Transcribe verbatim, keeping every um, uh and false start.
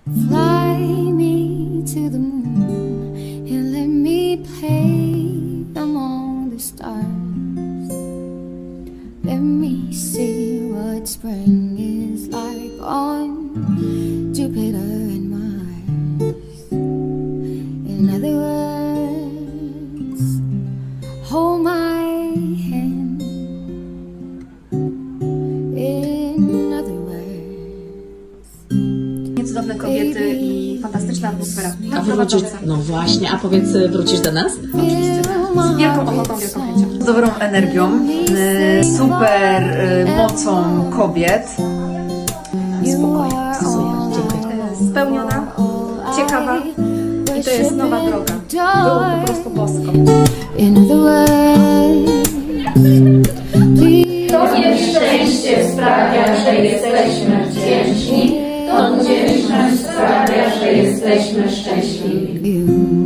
Fly me to the moon and let me play among the stars. Let me see what spring is like on Jupiter and Mars. In other words, hold my hand. In other words, cudowne kobiety i fantastyczna atmosfera. A wrócisz, no właśnie, a powiedz, wrócisz do nas? Oczywiście, z wielką ochotą, wielką chęcią. Z dobrą energią, super mocą kobiet. Spokojnie. Spełniona, ciekawa i to jest nowa droga. Było po prostu bosko. To nieszczęście sprawia, że jesteśmy wdzięczni. To wdzięczność sprawia, że jesteśmy szczęśliwi.